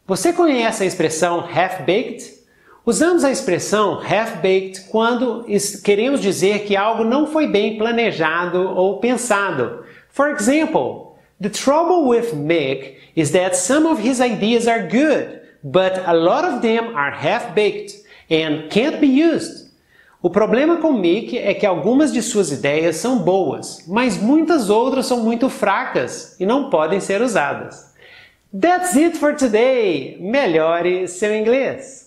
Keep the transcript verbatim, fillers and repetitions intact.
Você conhece a expressão half-baked? Usamos a expressão half-baked quando queremos dizer que algo não foi bem planejado ou pensado. For example, the trouble with Mick is that some of his ideas are good, but a lot of them are half-baked and can't be used. O problema com Mick é que algumas de suas ideias são boas, mas muitas outras são muito fracas e não podem ser usadas. That's it for today! Melhore seu inglês!